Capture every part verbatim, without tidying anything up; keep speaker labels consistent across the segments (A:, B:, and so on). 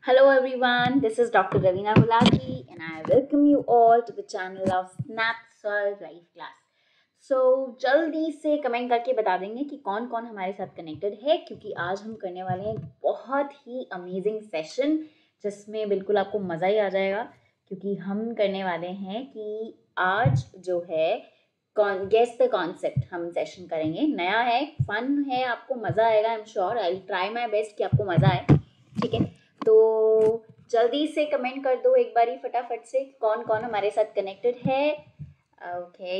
A: Hello everyone, this is Doctor Ravina Gulati and I welcome you all to the channel of Snapsolve Live Class. So जल्दी से comment करके बता देंगे कि कौन कौन हमारे साथ कनेक्टेड है, क्योंकि आज हम करने वाले हैं एक बहुत ही अमेजिंग सेशन जिसमें बिल्कुल आपको मज़ा ही आ जाएगा। क्योंकि हम करने वाले हैं कि आज जो है गेस द कॉन्सेप्ट हम सेशन करेंगे। नया है, फन है, आपको मज़ा आएगा। I am sure I will try my best कि आपको मज़ा आए। ठीक है, तो जल्दी से कमेंट कर दो एक बारी फटाफट से कौन कौन हमारे साथ कनेक्टेड है। ओके,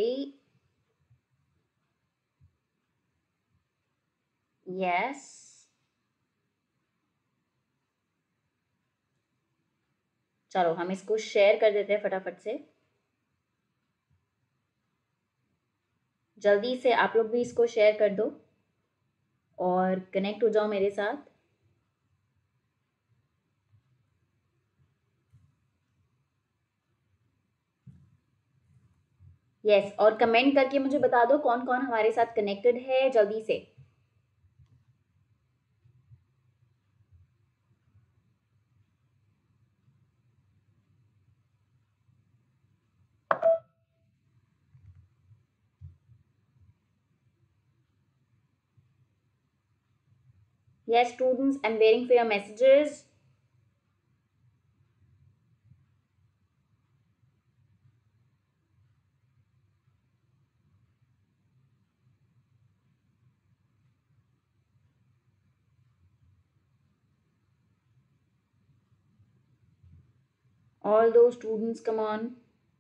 A: यस, चलो हम इसको शेयर कर देते हैं फटाफट से। जल्दी से आप लोग भी इसको शेयर कर दो और कनेक्ट हो जाओ मेरे साथ। यस yes, और कमेंट करके मुझे बता दो कौन कौन हमारे साथ कनेक्टेड है जल्दी से। Yes, students, I'm waiting for your messages. All those students, come on.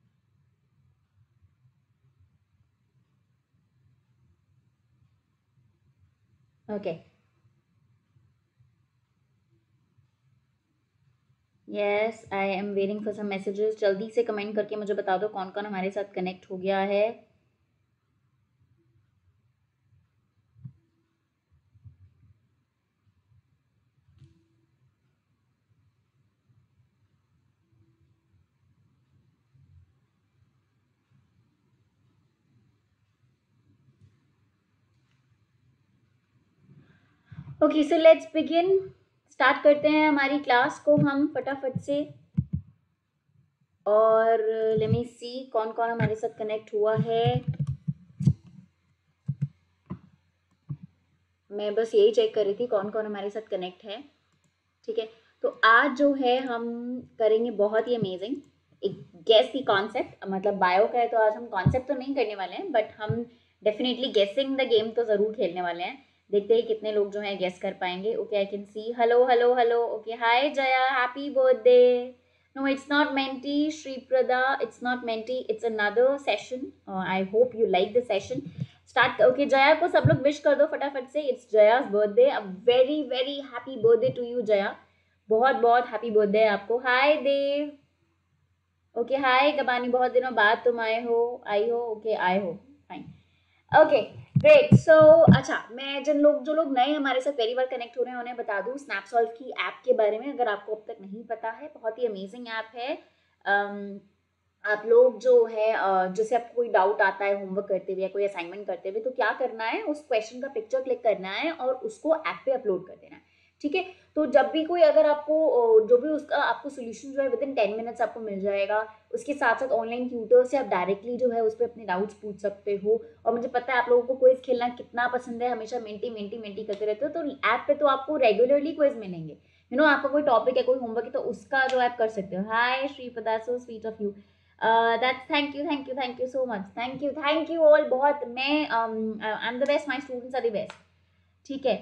A: Okay. Yes, I am waiting for some messages. जल्दी से कमेंट करके मुझे बता दो कौन कौन हमारे साथ कनेक्ट हो गया है। Okay, so let's begin. Start करते हैं हमारी क्लास को हम फटाफट से। और लेट मी सी कौन कौन हमारे साथ कनेक्ट हुआ है। मैं बस यही चेक कर रही थी कौन कौन हमारे साथ कनेक्ट है। ठीक है, तो आज जो है हम करेंगे बहुत ही अमेजिंग एक गेस दी कॉन्सेप्ट। मतलब बायो का है तो आज हम कॉन्सेप्ट तो नहीं करने वाले हैं, बट हम डेफिनेटली गेसिंग द गेम तो ज़रूर खेलने वाले हैं। देखते हैं कितने लोग जो हैं गेस कर पाएंगे। Okay, I can see hello hello hello. Okay, hi Jaya, happy birthday. No, it's not Menti Shriprada, it's not Menti, it's another session. I hope you like the session. Start. Okay, Jaya को सब लोग विश कर दो फटाफट से। It's Jaya's birthday. A very very happy birthday to you Jaya. बहुत बहुत happy birthday आपको। हाय देव। ओके, हाय गबानी, बहुत दिनों बाद तुम आए हो, आई हो। ओके, आए हो, फाइन। Okay, great. सो अच्छा, मैं जिन लोग जो लोग नए हमारे साथ पहली बार कनेक्ट हो रहे हैं उन्हें बता दूं स्नैपसॉल्व की ऐप के बारे में, अगर आपको अब तक नहीं पता है। बहुत ही अमेजिंग ऐप है। um, आप लोग जो है जैसे आपको कोई डाउट आता है होमवर्क करते हुए या कोई असाइनमेंट करते हुए, तो क्या करना है, उस क्वेश्चन का पिक्चर क्लिक करना है और उसको ऐप पे अपलोड कर देना है। ठीक है, तो जब भी कोई अगर आपको जो भी उसका आपको सोल्यूशन जो है विद इन टेन मिनट्स आपको मिल जाएगा। उसके साथ साथ ऑनलाइन ट्यूटर से आप डायरेक्टली जो है उस पर अपने डाउट्स पूछ सकते हो। और मुझे पता है आप लोगों को क्विज खेलना कितना पसंद है, हमेशा मेंटी मेंटी मेंटी करते रहते हो, तो ऐप पे तो आपको रेगुलरली क्विज मिलेंगे। यू नो आपका कोई टॉपिक है, कोई होमवर्क है, तो उसका जो आप कर सकते हो। Hi Shripada, so sweet of you. That's thank you thank you thank you so much. Thank you thank you all. बहुत मैं I am the best, my students are the best. ठीक है,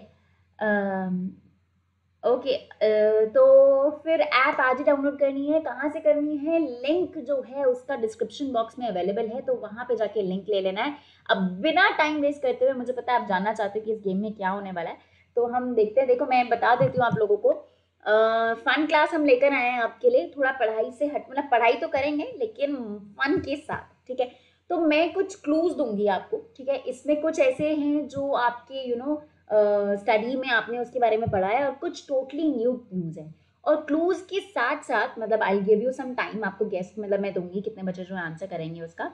A: ओके um, okay, uh, तो फिर app आज ही download करनी है। कहाँ से करनी है, लिंक जो है उसका डिस्क्रिप्शन बॉक्स में अवेलेबल है, तो वहाँ पे जाके लिंक ले लेना है। अब बिना टाइम वेस्ट करते हुए, मुझे पता है आप जानना चाहते हो कि इस गेम में क्या होने वाला है, तो हम देखते हैं। देखो मैं बता देती हूँ आप लोगों को। फन uh, क्लास हम लेकर आए हैं आपके लिए, थोड़ा पढ़ाई से हट, मतलब पढ़ाई तो करेंगे लेकिन फन के साथ। ठीक है, तो मैं कुछ क्लूज दूंगी आपको। ठीक है, इसमें कुछ ऐसे हैं जो आपके यू नो स्टडी में आपने उसके बारे में पढ़ा है, और कुछ टोटली न्यू क्लूज है। और क्लूज के साथ साथ मतलब I give you some time, आपको गेस्ट मतलब मैं दूंगी कितने बच्चे जो आंसर करेंगे उसका।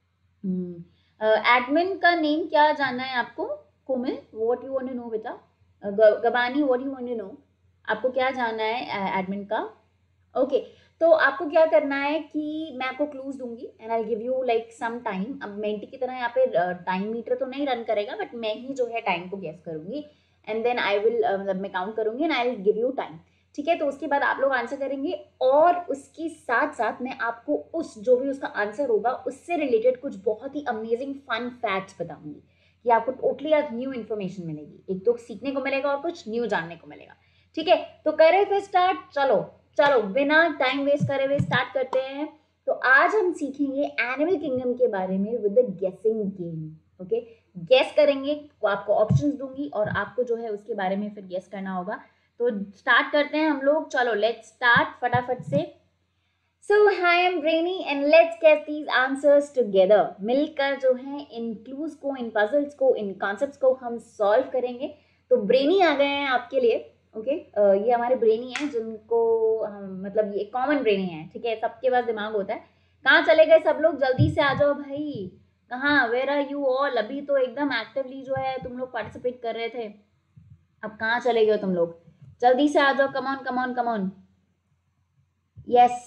A: एडमिन uh, का नेम क्या जानना है आपको? Komil, what you want to know बेटा? Gabani, what you want to know? आपको क्या जानना है एडमिन का? ओके okay, तो आपको क्या करना है कि मैं आपको क्लूज दूंगी and I give you like some time. अब मेंटी की तरह यहाँ पे टाइम मीटर तो नहीं रन करेगा, बट मैं ही जो है टाइम को गेस करूंगी एंड देन आई विल मतलब मैं काउंट करूंगी and I will give you time, ठीक है? तो उसके बाद आप लोग आंसर करेंगे और उसके साथ साथ मैं आपको उस जो भी उसका आंसर होगा उससे रिलेटेड कुछ बहुत ही अमेजिंग फन फैक्ट्स बताऊंगी कि आपको टोटली आज न्यू इन्फॉर्मेशन मिलेगी, एक तो सीखने को मिलेगा और कुछ न्यू जानने को मिलेगा, ठीक है? तो करें फिर स्टार्ट, चलो चलो बिना टाइम वेस्ट करे हुए स्टार्ट करते हैं। तो आज हम सीखेंगे एनिमल किंगडम के बारे में with the guessing game. Okay, guess करेंगे, तो आपको ऑप्शंस दूंगी और आपको जो है उसके बारे में फिर गेस करना होगा। तो स्टार्ट करते हैं हम लोग, चलो लेट्स स्टार्ट फटाफट से। So I am brainy and let's guess these answers together. मिलकर जो है इन क्लूज को, इन पजल्स को, इन कॉन्सेप्ट्स को हम सॉल्व करेंगे। तो ब्रेनी आ गए हैं आपके लिए। Okay okay? uh, ये हमारे ब्रेनी हैं जिनको हम मतलब ये कॉमन ब्रेनी है, ठीक है? सबके पास दिमाग होता है। कहाँ चले गए सब लोग? जल्दी से आ जाओ भाई। कहाँ, वेयर आर यू ऑल? अभी तो एकदम एक्टिवली जो है तुम लोग पार्टिसिपेट कर रहे थे, अब कहाँ चले गए तुम लोग? जल्दी से आ जाओ, come on come on come on. Yes,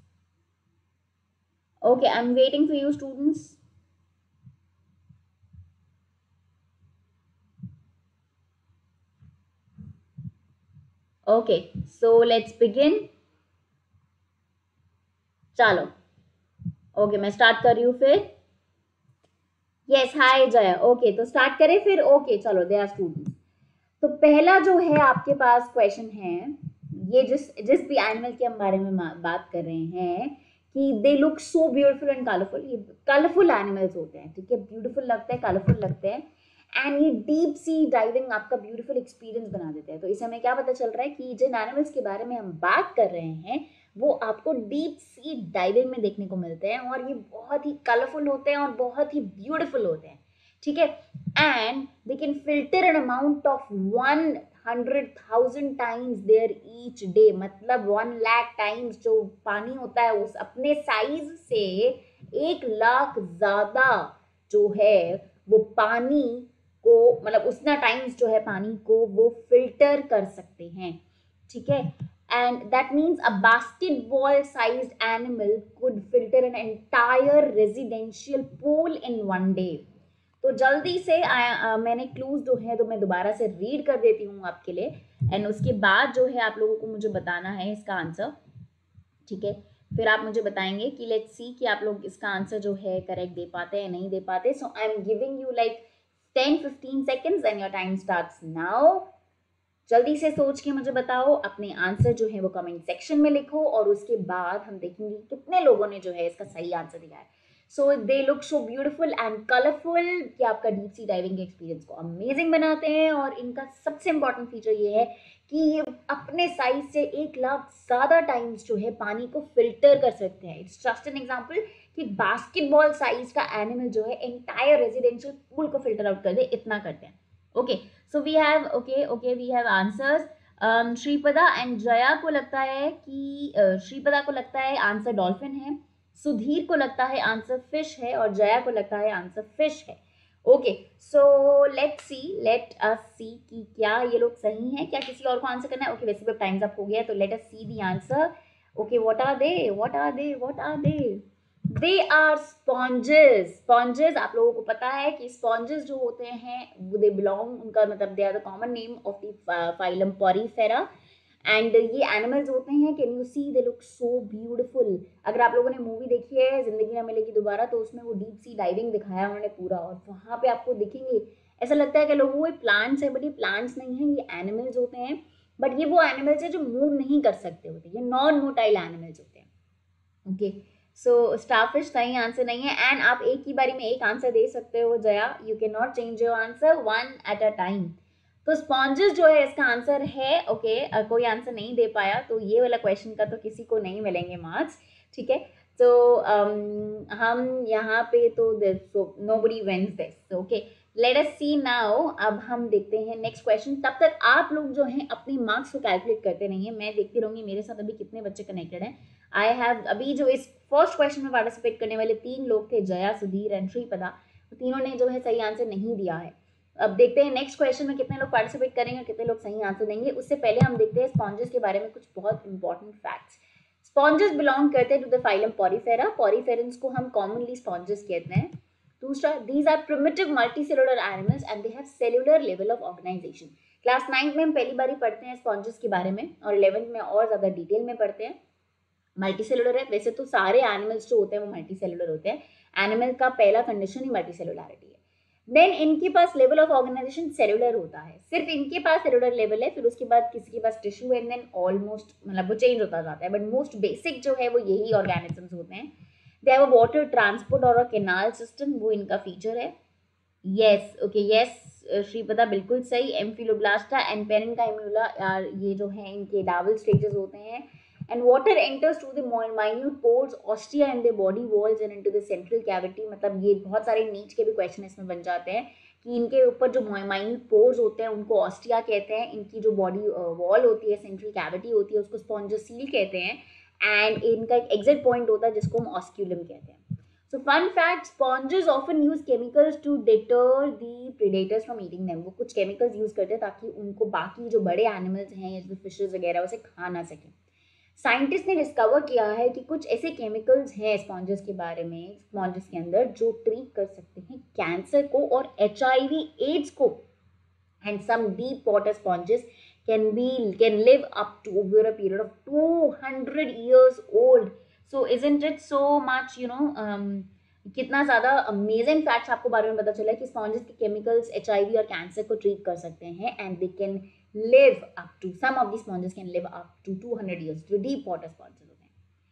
A: okay, I am waiting for you students. Okay, so let's begin. चलो ओके okay, मैं स्टार्ट कर रही हूँ फिर। Yes, hi Jaya. ओके, तो स्टार्ट करें फिर। ओके okay, चलो दे आर स्टूडेंट्स। तो पहला जो है आपके पास क्वेश्चन है, ये जिस जिस भी एनिमल के हम बारे में बात कर रहे हैं कि they look so beautiful and colourful. ये कलरफुल एनिमल्स होते हैं, ठीक है? ब्यूटीफुल लगते हैं, कलरफुल लगते हैं एंड ये डीप सी डाइविंग आपका ब्यूटीफुल एक्सपीरियंस बना देते हैं। तो इसे हमें क्या पता चल रहा है कि जिन एनिमल्स के बारे में हम बात कर रहे हैं वो आपको डीप सी डाइविंग में देखने को मिलते हैं और ये बहुत ही कलरफुल होते हैं और बहुत ही ब्यूटीफुल होते हैं, ठीक है? And they can filter an amount of one hundred thousand times their each day, मतलब वन लाख टाइम्स जो पानी होता है उस अपने साइज से एक लाख ज्यादा जो है वो पानी को, मतलब उतना टाइम्स जो है पानी को वो फिल्टर कर सकते हैं, ठीक है? And that means a basketball sized animal could filter an entire residential pool in one day. तो जल्दी से आ, आ, मैंने क्लूज जो है तो मैं दोबारा से रीड कर देती हूँ आपके लिए एंड उसके बाद जो है आप लोगों को मुझे बताना है इसका आंसर, ठीक है? फिर आप मुझे बताएंगे कि लेट्स सी कि आप लोग इसका आंसर जो है करेक्ट दे पाते हैं नहीं दे पाते। So I am giving you like ten fifteen seconds and your time starts now. जल्दी से सोच के मुझे बताओ, अपने आंसर जो है वो कमेंट सेक्शन में लिखो और उसके बाद हम देखेंगे कितने लोगों ने जो है इसका सही आंसर दिया है। So they look so beautiful and colourful कि आपका डीप सी डाइविंग के एक्सपीरियंस को अमेजिंग बनाते हैं। और इनका सबसे इंपॉर्टेंट फीचर ये है कि ये अपने साइज से एक लाख ज्यादा टाइम्स जो है पानी को फिल्टर कर सकते हैं। इट्स जस्ट एन एग्जाम्पल कि बास्केटबॉल साइज का एनिमल जो है एंटायर रेजिडेंशियल पूल को फिल्टर आउट कर दे, इतना करते हैं। Okay, so we have okay okay we have answers. Shripada and Jaya को लगता है कि uh, श्रीपदा को लगता है आंसर डॉल्फिन है, सुधीर को लगता है आंसर फिश है और जया को लगता है आंसर फिश है। Okay, so let's see let us see कि क्या ये लोग सही हैं, क्या किसी और को आंसर करना है? ओके, वैसे भी टाइम्स अप हो गया तो let us see the answer. Okay, what are they what are they what are they they are sponges. Sponges, आप लोगों को पता है कि स्पॉन्जेस जो होते हैं दे बिलोंग, उनका मतलब they are the common name of the phylum porifera and ये एनिमल्स होते हैं। Can you see they look so beautiful. अगर आप लोगों ने मूवी देखी है जिंदगी ना मिलेगी दोबारा तो उसमें वो डीप सी डाइविंग दिखाया उन्होंने पूरा, और वहां पे आपको दिखेंगे ऐसा लगता है कि लोगों वो प्लांट्स है, बट ये प्लांट्स नहीं है, ये एनिमल्स होते हैं। बट ये वो एनिमल्स है जो मूव नहीं कर सकते होते, ये नॉन मोटाइल एनिमल्स होते हैं। ओके, सो स्टारफिश सही आंसर नहीं है एंड आप एक ही बारी में एक आंसर दे सकते हो Jaya, you can not change your answer one at a time. तो स्पॉन्जेस जो है इसका आंसर है। ओके okay, कोई आंसर नहीं दे पाया तो ये वाला क्वेश्चन का तो किसी को नहीं मिलेंगे मार्क्स, ठीक है? तो um, हम यहाँ पे तो nobody wins this. Okay, let us see now. अब हम देखते हैं नेक्स्ट क्वेश्चन। तब तक आप लोग जो हैं अपने मार्क्स को कैलकुलेट करते रहिए, मैं देखती रहूंगी मेरे साथ अभी कितने बच्चे कनेक्टेड हैं। आई हैव अभी जो इस फर्स्ट क्वेश्चन में पार्टिसिपेट करने वाले तीन लोग थे, जया, सुधीर एंड श्रीपदा, तीनों ने जो है सही आंसर नहीं दिया है। अब देखते हैं नेक्स्ट क्वेश्चन में कितने लोग पार्टिसिपेट करेंगे, कितने लोग सही आंसर देंगे। उससे पहले हम देखते हैं स्पॉन्जेस के बारे में कुछ बहुत इंपॉर्टेंट फैक्ट्स। स्पॉन्जेस बिलोंग करते हैं to the phylum porifera. Poriferans को हम कॉमनली स्पॉन्जेस कहते हैं। दूसरा, these are primitive multicellular animals and they have cellular level of organisation. Class ninth में हम पहली बार ही पढ़ते हैं स्पॉन्जेस के बारे में और इलेवेंथ में और ज्यादा डिटेल में पढ़ते हैं। मल्टीसेलुलर है, वैसे तो सारे एनिमल्स जो होते हैं वो मल्टीसेलुलर होते हैं। एनिमल का पहला कंडीशन ही मल्टीसेलुलरिटी है। देन इनके पास लेवल ऑफ ऑर्गेनाइजेशन सेलुलर होता है, सिर्फ इनके पास सेलुलर लेवल है, फिर उसके बाद किसी के पास टिश्यू एंड देन ऑलमोस्ट मतलब वो चेंज होता जाता है, बट मोस्ट बेसिक जो है वो यही ऑर्गेनिजम्स होते हैं। They have a water transport और अ कैनाल सिस्टम, वो इनका फीचर है। यस ओके यस श्रीपदा बिल्कुल सही। एम्फिलोब्लास्टा एंड पेरेन्काइम्यूला ये जो है इनके डाबल स्टेजेस होते हैं। And water enters through the minute pores, ostia and the body walls and into the central cavity। मतलब ये बहुत सारे नीच के भी क्वेश्चन इसमें बन जाते हैं कि इनके ऊपर जो माइन्यूट पोर्स होते हैं उनको ऑस्टिया कहते हैं, इनकी जो बॉडी वॉल होती है, सेंट्रल कैविटी होती है, उसको स्पॉन्जोसील कहते हैं, एंड इनका एक एग्जिट पॉइंट होता है जिसको हम ऑस्क्यूलम कहते हैं। So fun fact, sponges often use chemicals to deter the predators from eating them. वो कुछ केमिकल्स यूज करते हैं ताकि उनको बाकी जो बड़े एनिमल्स हैं जैसे फिशेज वगैरह उसे खा ना सकें। साइंटिस्ट ने डिस्कवर किया है कि कुछ ऐसे केमिकल्स हैं स्पॉन्जेस के बारे में, स्पॉन्जेस के अंदर, जो ट्रीट कर सकते हैं कैंसर को और एच आई वी एड्स को। And some deep water sponges can be can live up to over a period of two hundred years old. So isn't it so much you know, कितना ज़्यादा amazing facts आपको बारे में पता चला कि sponges के केमिकल्स एच आई वी और कैंसर को ट्रीट कर सकते हैं, and they can live up to, some of the sponges can live up to two hundred years, जो deep water sponges होते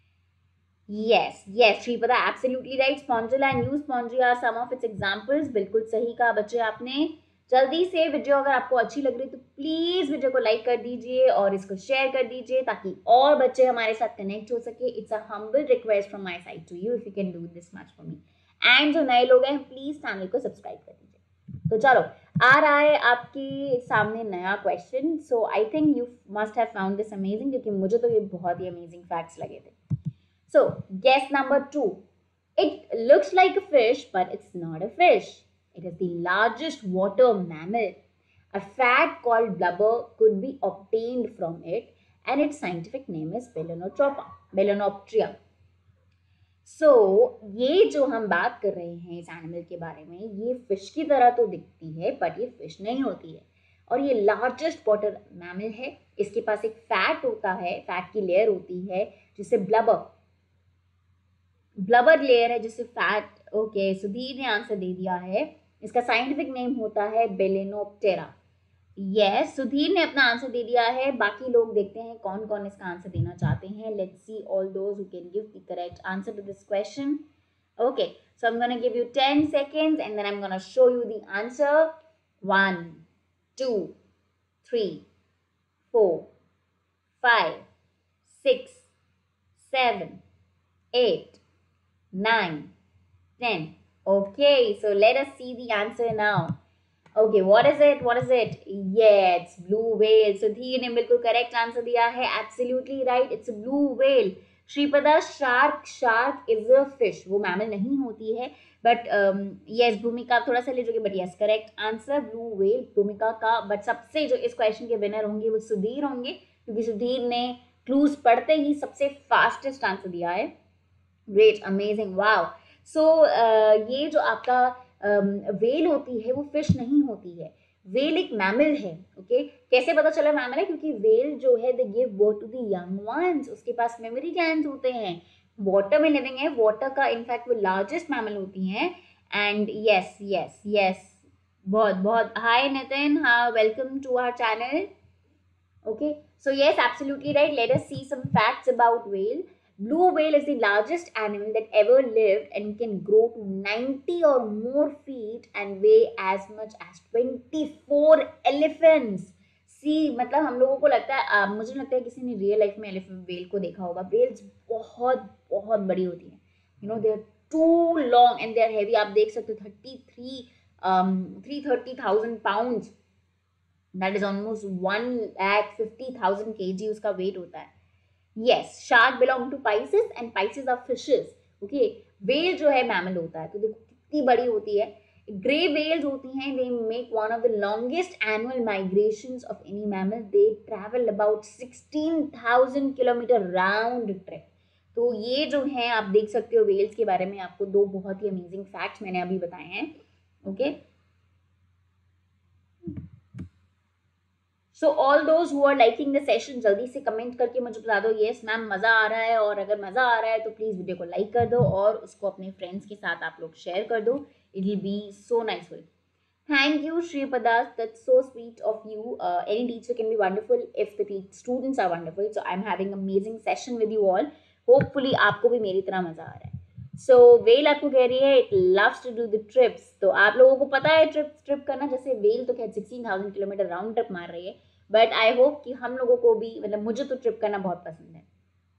A: हैं। yes yes Sripada absolutely right, spongilla and new spongia are some of its examples। बिल्कुल सही कहा बच्चे आपने। जल्दी से वीडियो अगर आपको अच्छी लग रही है तो प्लीज वीडियो को लाइक कर दीजिए और इसको शेयर कर दीजिए ताकि और बच्चे हमारे साथ कनेक्ट हो सके। It's a humble request from my side to you, if you can do this much for me. And जो नए लोग हैं प्लीज चैनल को सब्सक्राइब कर दीजिए। तो चलो आ रहा है आपके सामने नया question. So I think you must have found this amazing, क्योंकि मुझे तो ये बहुत ही अमेजिंग फैक्ट्स लगे थे। So guess number two, it looks like a fish but it's not a fish. It is the largest water mammal. A fat called blubber could be obtained from it and its scientific name is balaenoptera balaenoptera. So so, ये जो हम बात कर रहे हैं इस animal के बारे में, ये फिश की तरह तो दिखती है बट ये फिश नहीं होती है, और ये लार्जेस्ट वाटर मैमल है। इसके पास एक फैट होता है, फैट की लेयर होती है जिसे ब्लबर ब्लबर लेयर है जिसे फैट। ओके सुधीर ने आंसर दे दिया है। इसका साइंटिफिक नेम होता है बेलेनोप्टेरा। यस सुधीर ने अपना आंसर दे दिया है। बाकी लोग देखते हैं कौन कौन इसका आंसर देना चाहते हैं। Let's see all those who can give the correct answer to this question. Okay so I am gonna give you ten seconds and then I'm gonna show you the answer. one two three four five six seven eight nine ten. Okay, so let us see the answer now. Okay, what is it? What is it? Yeah, it's blue whale. Sudhir ने बिल्कुल correct answer दिया है। Absolutely right, it's a blue whale. Shripada shark shark is a fish, वो mammal नहीं होती है, but yes भूमिका थोड़ा सा ले जोगे, but yes correct answer blue whale Bhumika का। बट सबसे जो इस क्वेश्चन के विनर होंगे वो सुधीर होंगे, क्योंकि सुधीर ने क्लूज पढ़ते ही सबसे फास्टेस्ट आंसर दिया है। ग्रेट अमेजिंग वाव। सो ये जो आपका वेल um, होती है वो फिश नहीं होती है, वेल एक मैमल है। Okay okay? कैसे पता चला मैमल है? क्योंकि वेल जो है they give birth to the young ones, उसके पास मेमोरी ग्लैंड्स होते हैं, वाटर में लिविंग है, वाटर का इनफैक्ट वो लार्जेस्ट मैमल होती हैं। एंड यस यस यस बहुत बहुत हाय नितिन, हाँ welcome to our channel. Okay so yes absolutely right. Let us see some facts about whale. Blue whale is the largest animal that ever lived and can grow to ninety or more feet and weigh as much as twenty-four elephants. See, मतलब हम लोगों को लगता है, आ, मुझे लगता है किसी ने रियल लाइफ में एलिफेंट वेल को देखा होगा। वेल्स बहुत बहुत बड़ी होती हैं, you know they are too long and they are heavy. आप देख सकते हो thirty three three thirty thousand pounds, that is almost one lakh fifty thousand K G उसका वेट होता है। Yes, shark belong to Pisces and Pisces are fishes. Okay, whale जो है mammal होता है, तो देखो कितनी बड़ी होती है। ग्रे वेल्स होती हैं, they make one of the longest annual migrations of any mammal, they travel about sixteen thousand kilometre round trip. तो ये जो है आप देख सकते हो वेल्स के बारे में, आपको दो बहुत ही अमेजिंग फैक्ट्स मैंने अभी बताए हैं। Okay, so all those who are liking the session जल्दी से कमेंट करके मुझे बता दो यस मैम मजा आ रहा है, और अगर मजा आ रहा है तो प्लीज वीडियो को लाइक कर दो और उसको अपने फ्रेंड्स के साथ आप लोग शेयर कर दो, it will be so niceful. Thank you, Shripada. That's so sweet of you. Uh, any teacher can be wonderful if the students are wonderful. So I'm having amazing session with you all. Hopefully आपको भी मेरी तरह मजा आ रहा है। So well आपको कह रही है it loves to do the trips. तो आप लोगों को पता है ट्रिप ट्रिप करना, जैसे वेल तो क्या sixteen thousand kilometre round trip मार रही है, बट आई होप कि हम लोगों को भी, मतलब मुझे तो ट्रिप करना बहुत पसंद है।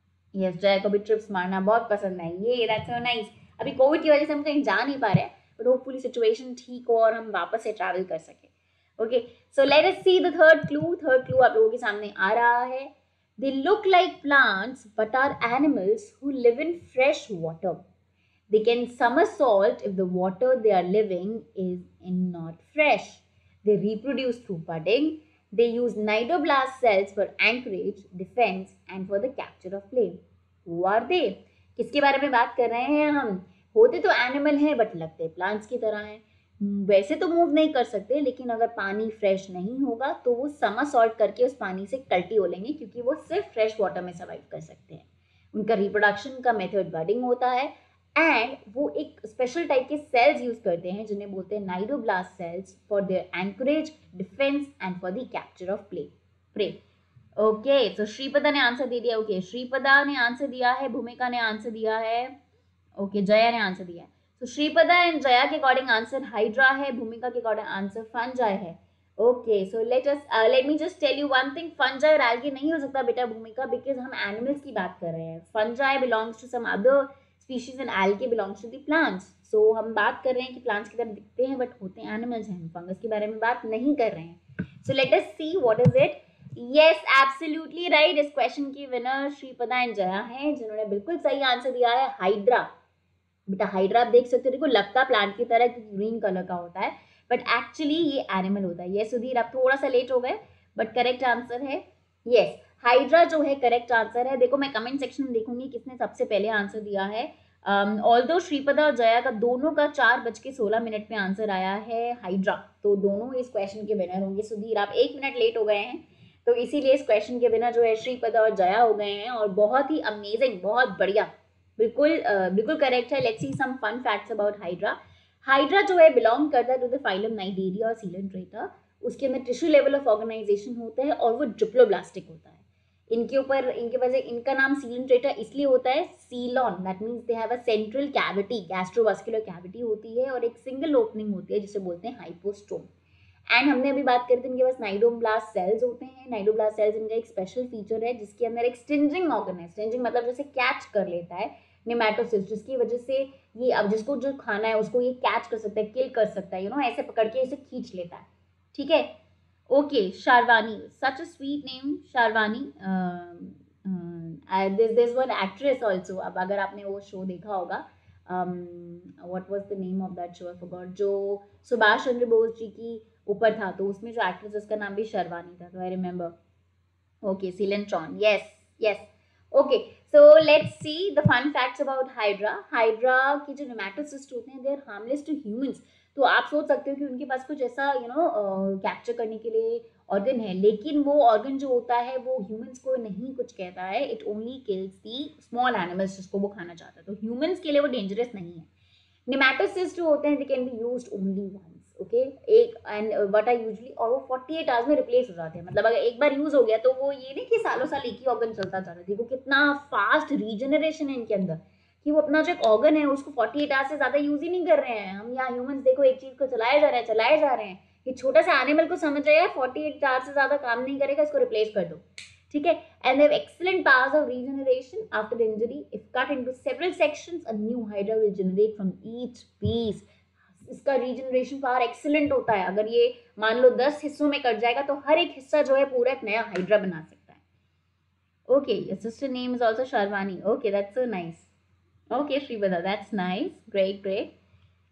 A: यस yes, जय को भी ट्रिप्स मारना बहुत पसंद है। ये दैट्स सो नाइस। अभी कोविड की वजह से हम कहीं जा नहीं पा रहे हैं, बट होपफुली सिचुएशन ठीक हो और हम वापस से ट्रैवल कर सके। Okay, so let us see the third clue. Third clue आप लोगों के सामने आ रहा है। They look like plants but are animals who live in fresh water. They can somersault if the water they are living is in not fresh. They reproduce through budding. They use nidoblast cells for anchorage, defense, and for the capture of prey. Who are they? किसके बारे में बात कर रहे हैं हम? होते तो एनिमल हैं बट लगते प्लांट्स की तरह हैं। वैसे तो मूव नहीं कर सकते, लेकिन अगर पानी फ्रेश नहीं होगा तो वो समरसॉल्ट करके उस पानी से कल्टी हो लेंगे, क्योंकि वो सिर्फ फ्रेश वाटर में सर्वाइव कर सकते हैं। उनका रिप्रोडक्शन का मेथड बडिंग होता है, एंड वो एक स्पेशल टाइप के सेल्स यूज करते हैं जिन्हें बोलते हैं cnidoblast cells, for their anchorage, defence and for the capture of play prey. Okay, तो श्रीपदा ने आंसर दे दिया। ओके okay, श्रीपदा ने आंसर दिया है, भूमिका ने आंसर दिया है, ओके okay, जया ने आंसर दिया है। तो so, श्रीपदा एंड जया के अकॉर्डिंग आंसर हाइड्रा है, भूमिका के अकॉर्डिंग आंसर फंजाई है। Okay, so let us let me just tell you one thing, fungi और एल्गी नहीं हो सकता बेटा भूमिका, बिकॉज हम एनिमल्स की बात कर रहे हैं। Fungi belongs to some other species and algae belongs to the plants. So हम बात कर रहे हैं कि प्लांट्स की तरह दिखते हैं बट होते हैं एनिमल्स हैं, फंगस के बारे में बात नहीं कर रहे हैं। So let us see what is it. Yes, absolutely right. इस क्वेश्चन की विनर श्रीपदा एंड जया हैं, जिन्होंने बिल्कुल सही आंसर दिया है, हाइड्रा। बेटा हाइड्रा आप देख सकते हो, देखो लगता प्लांट की तरह कि ग्रीन कलर का होता है, बट एक्चुअली ये एनिमल होता है। यस सुधीर, आप थोड़ा सा लेट हो गए, बट करेक्ट आंसर है यस, हाइड्रा जो है करेक्ट आंसर है। देखो मैं कमेंट सेक्शन में देखूंगी किसने सबसे पहले आंसर दिया है। ऑल्दो um, श्रीपदा और जया का दोनों का चार बज के सोलह मिनट में आंसर आया है हाइड्रा, तो दोनों इस क्वेश्चन के विनर होंगे। सुधीर आप एक मिनट लेट हो गए हैं, तो इसीलिए इस क्वेश्चन के विनर जो है श्रीपदा और जया हो गए हैं, और बहुत ही अमेजिंग, बहुत बढ़िया, बिल्कुल uh, बिल्कुल करेक्ट है। Let's see some fun facts about hydra. Hydra जो है बिलोंग करता है टू द फाइलम नाइडेरिया और सीलेंट्रेटा। उसके अंदर टिश्यू लेवल ऑफ ऑर्गेनाइजेशन होता है और वो डिप्लोब्लास्टिक होता है। इनके ऊपर इनके वजह इनका नाम सीलेंट्रेटा इसलिए होता है, coelom that means they have a central cavity, gastrovascular cavity होती है, और एक सिंगल ओपनिंग होती है जिसे बोलते हैं हाइपोस्टोम। एंड हमने अभी बात करी थी इनके पास नाइडोब्लास्ट सेल्स होते हैं। नाइडोब्लास्ट सेल्स इनका एक स्पेशल फीचर है जिसके अंदर एक स्टिंजिंग ऑर्गन है। स्टिंजिंग मतलब जैसे कैच कर लेता है नेमेटोसिस्ट, जिसकी वजह से ये अब जिसको जो खाना है उसको ये कैच कर सकता है, किल कर सकता है, यू नो ऐसे पकड़ के इसे खींच लेता है। ठीक है, okay Sharvani, such a sweet name Sharvani. This this one actress also, अब अगर आपने वो शो देखा होगा, what was the name of that show, I forgot, जो सुभाष चंद्र बोस जी की ऊपर था, तो उसमें जो एक्ट्रेस उसका नाम भी शर्वानी था, तो I remember. Okay, coelenteron, yes yes. Okay, so let's see the fun facts about hydra. Hydra की जो नेमेटोसिस्ट होते हैं they are harmless to humans. तो आप सोच सकते हो कि उनके पास कुछ ऐसा यू नो कैप्चर करने के लिए ऑर्गन है, लेकिन वो ऑर्गन जो होता है वो ह्यूमंस को नहीं कुछ कहता है, it only kills the small animals जिसको वो खाना चाहता है, तो ह्यूमंस के लिए वो डेंजरस नहीं है। नेमेटोसिस्ट जो होते हैं they can be used only once, okay, एक एंड व्हाट आर यूजुअली, और वो अड़तालीस आवर्स में रिप्लेस हो जाते हैं। मतलब अगर एक बार यूज हो गया तो वो ये नहीं कि सालों साल एक ही ऑर्गन चलता जा रहा है। देखो कितना फास्ट रीजनरेशन है इनके अंदर, कि वो अपना जो एक ऑर्गन है उसको अड़तालीस आवर्स से ज्यादा यूज ही नहीं कर रहे हैं। हम यहाँ ह्यूमंस देखो एक चीज को चलाए जा रहे हैं चलाए जा रहे हैं, ये छोटा सा एनिमल को समझ रहे हैं अड़तालीस आवर्स से ज्यादा काम नहीं करेगा, इसको रिप्लेस कर दो। ठीक है, and they have excellent powers of regeneration after the injury. If cut into several sections a new hydra will generate from each piece. इसका रीजनरेशन पावर एक्सीलेंट होता है। अगर ये मान लो दस हिस्सों में कट जाएगा तो हर एक हिस्सा जो है पूरा एक नया हाइड्रा बना सकता है। Okay, your sister name is also Sharvani. Okay, that's so nice. Okay Shripada, that's nice, great great.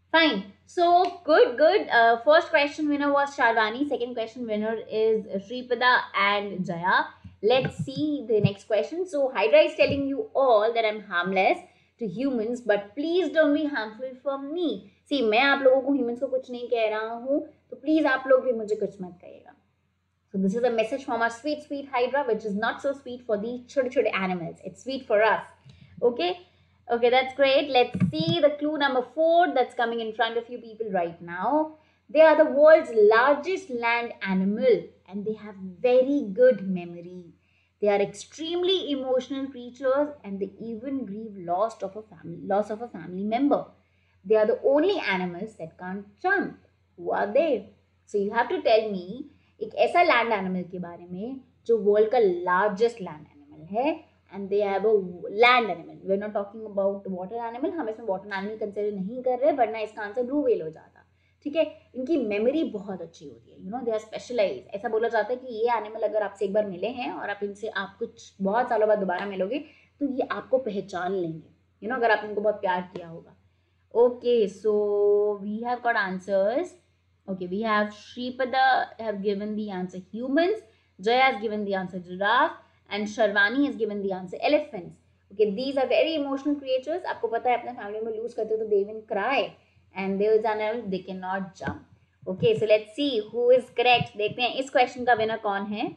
A: Fine. So good, good. Uh, first question winner was Sharvani. Second question winner is Shripada and Jaya. Let's see the next question. So Hydra is telling you all that I'm harmless to humans, but please don't be harmful for me. See, मैं आप लोगों को humans को कुछ नहीं कह रहा हूँ, तो please आप लोग भी मुझे कुछ मत कहिएगा. So this is a message from our sweet, sweet Hydra, which is not so sweet for these छोटे छोटे animals. It's sweet for us. Okay. Okay, that's great. Let's see the clue number four that's coming in front of you people right now. They are the world's largest land animal and they have very good memory. They are extremely emotional creatures and they even grieve loss of a family, loss of a family member. They are the only animals that can't jump. Who are they? So you have to tell me एक ऐसा land animal के बारे में जो world का largest land animal है and they have a land animal. We're not talking about water animal. हम इसमें water animal consider नहीं कर रहे, वरना इसका आंसर ब्लू व्हेल हो जाता. ठीक है, इनकी मेमोरी बहुत अच्छी होती है. You know they are specialise. ऐसा बोला जाता है कि ये एनिमल अगर आपसे एक बार मिले हैं और आप इनसे आप कुछ बहुत सालों बाद दोबारा मिलोगे तो ये आपको पहचान लेंगे. यू नो अगर आप इनको बहुत प्यार किया होगा. Okay, so we have got answers. Okay, we have Shripada have given the answer humans, Jaya has given the answer giraffe, and Sharvani has given the answer elephants. Okay, these are very emotional creatures. आपको पता है अपने family में loose करते हो तो they even cry, and there is an animal they cannot jump. Okay, so let's see who is correct. देखते हैं इस क्वेश्चन का विनर कौन है.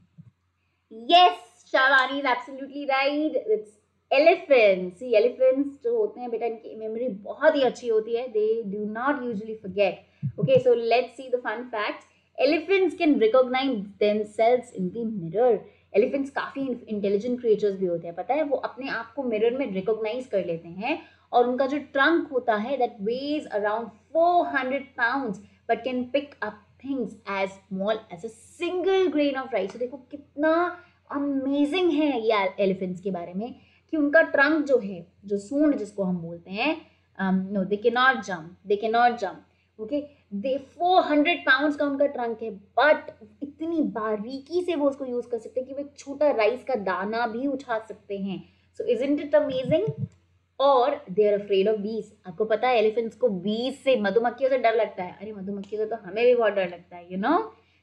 A: Yes, Sharvani is absolutely right. It's elephants. See, elephants जो होते हैं बेटा इनकी मेमोरी बहुत ही अच्छी होती है. They do not usually forget. Okay, so let's see the fun facts. Elephants can recognize themselves in the mirror. Elephants काफी इंटेलिजेंट क्रिएचर्स भी होते हैं. पता है वो अपने आप को मिरर में रिकॉग्नाइज कर लेते हैं और उनका जो ट्रंक होता है that weighs around four hundred pounds but can pick up things as small as a single grain of rice. तो देखो कितना अमेजिंग है ये एलिफेंट्स के बारे में कि उनका ट्रंक जो है, जो सूंड जिसको हम बोलते हैं, no they can not jump, they can not jump. Okay, they four hundred pounds का उनका ट्रंक है, बट इतनी बारीकी से वो उसको यूज कर सकते हैं कि वो एक छोटा राइस का दाना भी उठा सकते हैं. So isn't it amazing. और दे आर अफ्रेड ऑफ बीज. आपको पता है एलिफेंट्स को बीज से, मधुमक्खियों से डर लगता है. अरे मधुमक्खियों से तो हमें भी बहुत डर लगता है, you know.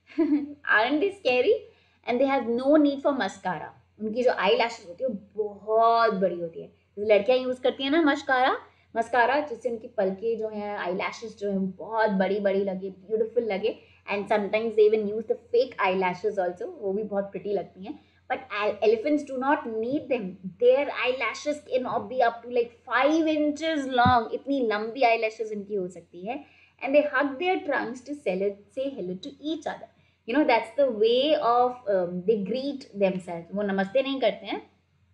A: Aren't they scary. And they have no need for mascara. उनकी जो आई लैशेस होती है वो बहुत बड़ी होती है. लड़कियां यूज करती है ना मस्कारा मस्कारा जिससे उनकी पलके जो है, आई लैशेस जो है बहुत बड़ी बड़ी लगे, ब्यूटीफुल लगे. And sometimes they even use the fake eyelashes also. वो भी बहुत प्रिटी लगती हैं. But elephants do not need them. Their eyelashes can be up to like five inches long. इतनी लंबी eyelashes इनकी हो सकती है. And they hug their trunks to say hello to each other. You know that's the way of um, they greet themselves. वो नमस्ते नहीं करते हैं.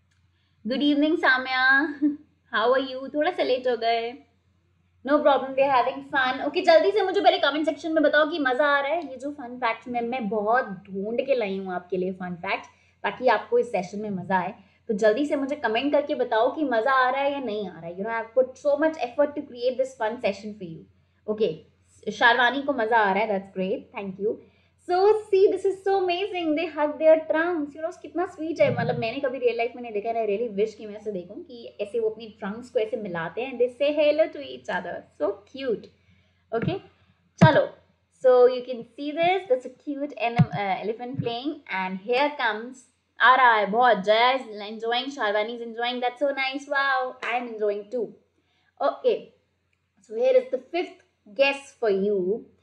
A: Good evening Samya. How are you? थोड़ा सा लेट हो गए. No problem, we are having fun. Okay, जल्दी से मुझे पहले कमेंट सेक्शन में बताओ कि मजा आ रहा है. ये जो फन फैक्ट्स में मैं बहुत ढूंढ के लाई हूँ आपके लिए फन फैक्ट्स ताकि आपको इस सेशन में मजा आए. तो जल्दी से मुझे कमेंट करके बताओ कि मजा आ रहा है या नहीं आ रहा है. You know I have put so much effort to create this fun session for you. Okay, Sharvani को मजा आ रहा है. That's great, thank you. So see this is so amazing. They hug their trunks. You know कितना sweet है. मतलब मैंने कभी रियल लाइफ में नहीं देखा. आई रियली विश कि मैं ऐसे देखूं कि ऐसे वो अपनी ट्रंक्स को ऐसे मिलाते हैं. They say hello to each other. So cute. Okay, चलो. So you can see this. That's a cute uh, elephant playing. And here comes आ रहा है बहुत. Jaya is enjoying. Sharvani is enjoying. That's so nice. Wow, I am enjoying too. Okay, so here is the fifth guess for you.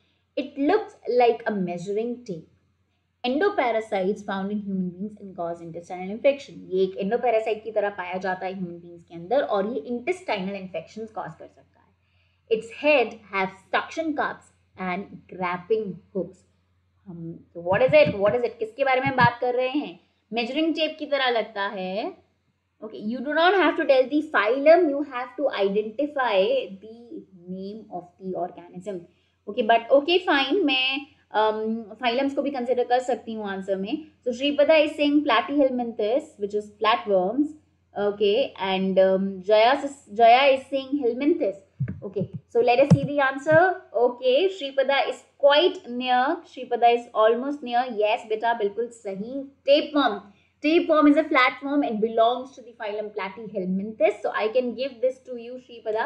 A: It looks like a measuring tape. Endoparasites found in human beings and cause intestinal infection. ये एक endoparasite की तरह पाया जाता है human beings के अंदर और ये intestinal infections cause कर सकता है. Its head has suction cups and grabbing hooks. हम so what is it? What is it? किसके बारे में बात कर रहे हैं? Measuring tape की तरह लगता है. Okay, you do not have to tell the phylum. You have to identify the name of the organism. Okay, but okay fine. मैं फाइलम्स um, को भी कंसिडर कर सकती हूँ आंसर में. So Shripada is saying platyhelminthes, which is flatworms. Okay, and um, Jaya Jaya is saying helminthes. Okay, so let us see the answer. Okay, Shripada is quite near. Shripada is almost near. Yes, beta, bilkul sahi. Tapeworm. Tapeworm is a flatworm. It belongs to the phylum Platyhelminthes. So I can give this to you, Shripada.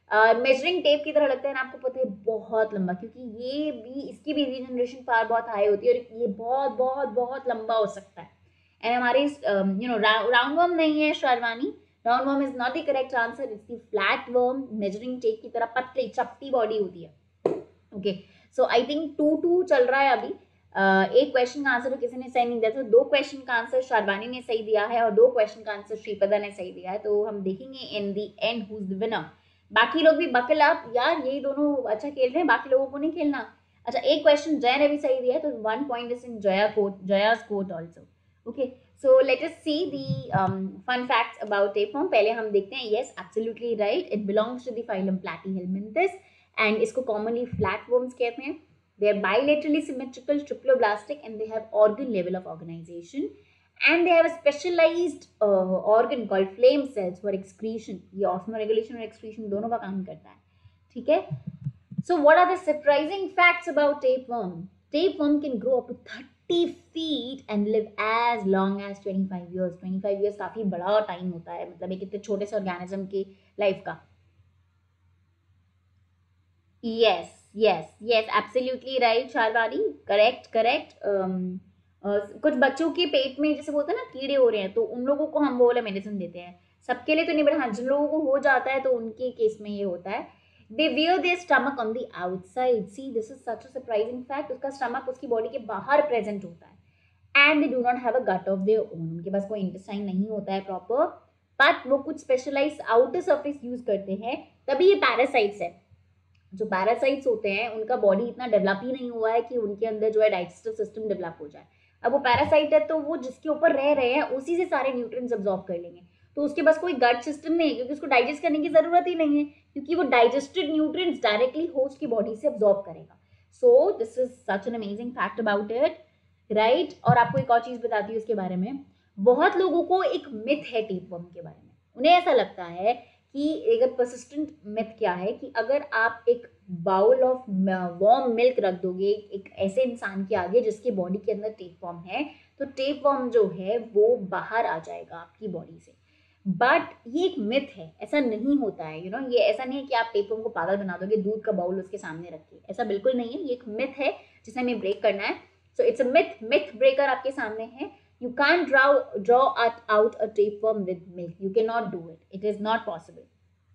A: Measuring tape की तरह लगता है ना, आपको पता है बहुत लंबा, क्योंकि ये भी इसकी भी रीजनरेशन पावर बहुत हाई होती है और ये बहुत बहुत बहुत लंबा हो सकता है। एंड हमारे यू नो राउंड वर्म नहीं है Sharvani, round worm is not the correct answer, it's the flat worm. Measuring tape की तरह पतली चपटी बॉडी होती है। Okay, so I think two two चल रहा है अभी। Uh, एक क्वेश्चन का आंसर तो किसी ने सही नहीं दिया था, दो क्वेश्चन का आंसर शारवानी ने सही दिया है और दो क्वेश्चन का आंसर श्रीपदा ने सही दिया है। तो हम देखेंगे in the end who is the winner. बाकी लोग भी बकल अप यार, यही दोनों अच्छा खेल रहे हैं, बाकी लोगों को नहीं खेलना। अच्छा, एक क्वेश्चन जया ने भी सही दिया है, तो one point is in Jaya court, Jaya's court also. Okay, so let us see the fun facts about tapeworm. पहले हम देखते हैं, yes absolutely right, it belongs to the phylum platyhelminthes and इसको कॉमनली फ्लैटवर्म्स कहते हैं। They are bilaterally symmetrical, triploblastic, and they have organ level of organization. And they have a specialized uh, organ called flame cells for excretion. ये osmoregulation और excretion दोनों का काम करता है, ठीक है। So what are the surprising facts about tapeworm? Tapeworm can grow up to thirty feet and live as long as twenty-five years. twenty-five years काफी बड़ा टाइम होता है, मतलब एक इतने छोटे से ऑर्गेनिज्म की लाइफ का। Yes, yes, yes, absolutely right, Sharvani, correct correct. कुछ बच्चों के पेट में जैसे बोलते हैं ना कीड़े हो रहे हैं, तो उन लोगों को हम वो वाला मेडिसिन देते हैं, सबके लिए तो नहीं, बट हाँ जिन लोगों को हो जाता है तो उनके केस में ये होता है। They wear their stomach on the outside, see this is such a surprising fact, उसका स्टमक उसकी बॉडी के बाहर प्रेजेंट होता है। And they do not have a gut of their own, उनके पास कोई इंटेस्टाइन नहीं होता है प्रॉपर, बट वो कुछ स्पेशलाइज्ड आउटर सरफेस यूज करते हैं, तभी ये पैरासाइट्स है। जो पैरासाइट्स होते हैं उनका बॉडी इतना डेवलप ही नहीं हुआ है कि उनके अंदर जो है डाइजेस्टिव सिस्टम डेवलप हो जाए। अब वो पैरासाइट है तो वो जिसके ऊपर रह रहे हैं उसी से सारे न्यूट्रिएंट्स अब्सॉर्ब कर लेंगे, तो उसके पास कोई गट सिस्टम नहीं है, क्योंकि उसको डाइजेस्ट करने की जरूरत ही नहीं है, क्योंकि वो डाइजेस्टेड न्यूट्रिएंट्स डायरेक्टली होस्ट की बॉडी से अब्सॉर्ब करेगा। So this is such an amazing fact about it, right. और आपको एक और चीज बताती हूँ उसके बारे में, बहुत लोगों को एक मिथ है टेपवर्म के बारे में, उन्हें ऐसा लगता है कि एक परसिस्टेंट मिथ क्या है कि अगर आप एक बाउल ऑफ वार्म मिल्क रख दोगे एक ऐसे इंसान के आगे जिसकी बॉडी के अंदर टेपवर्म है, तो टेपवर्म जो है वो बाहर आ जाएगा आपकी बॉडी से। बट ये एक मिथ है, ऐसा नहीं होता है, यू you नो know, ये ऐसा नहीं है कि आप टेपवर्म को पागल बना दोगे दूध का बाउल उसके सामने रख के, ऐसा बिल्कुल नहीं है, ये एक मिथ है जिसे हमें ब्रेक करना है। So it's a myth, myth breaker आपके सामने है। You can't draw draw out, out a tapeworm with milk. You cannot do it. It is not possible.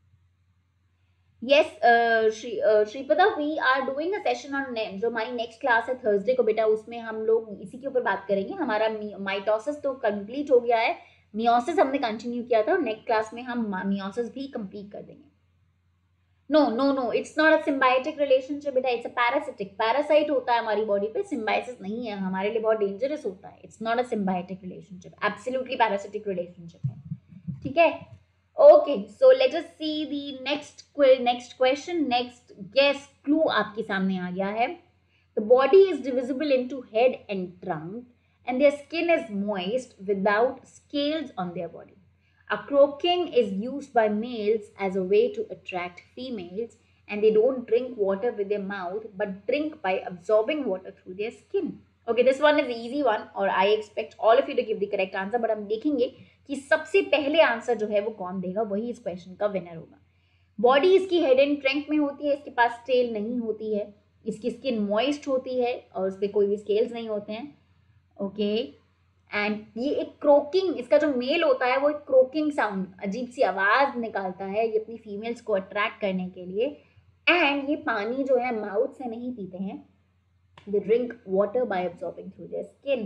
A: Yes, uh, Shri, uh, Shripada, we are doing a session on जो हमारी next class है Thursday को बेटा, उसमें हम लोग इसी के ऊपर बात करेंगे। हमारा माइटोसिस तो कंप्लीट हो गया है, मियोसिस हमने कंटिन्यू किया था, और नेक्स्ट क्लास में हम मियोसिस भी कंप्लीट कर देंगे। No no no, it's not a symbiotic relationship बेटा, इट्स अ पैरासिटिक, पैरासाइट होता है हमारी बॉडी पे, सिम्बायोसिस नहीं है, हमारे लिए बहुत डेंजरस होता है। It's not a symbiotic relationship, absolutely parasitic relationship है, ठीक है। Okay, so let us see the next next question, next guess clue आपके सामने आ गया है। The body is divisible into head and trunk and their skin is moist without scales on their body. A croaking is used by males as a way to attract females, and they don't drink water with their mouth but drink by absorbing water through their skin. Okay, this one is easy one, और I expect all of you to give the correct answer, but हम देखेंगे कि सबसे पहले answer जो है वो कौन देगा, वही इस क्वेश्चन का विनर होगा। बॉडी इसकी हेड एंड ट्रंक में होती है, इसके पास टेल नहीं होती है, इसकी स्किन मॉइस्ट होती है और उस पर कोई भी स्केल्स नहीं होते हैं। ओके, एंड ये एक क्रोकिंग, इसका जो मेल होता है वो एक क्रोकिंग साउंड, अजीब सी आवाज निकालता है ये अपनी फीमेल्स को अट्रैक्ट करने के लिए। एंड ये पानी जो है माउथ से नहीं पीते हैं, they drink water by absorbing through their skin.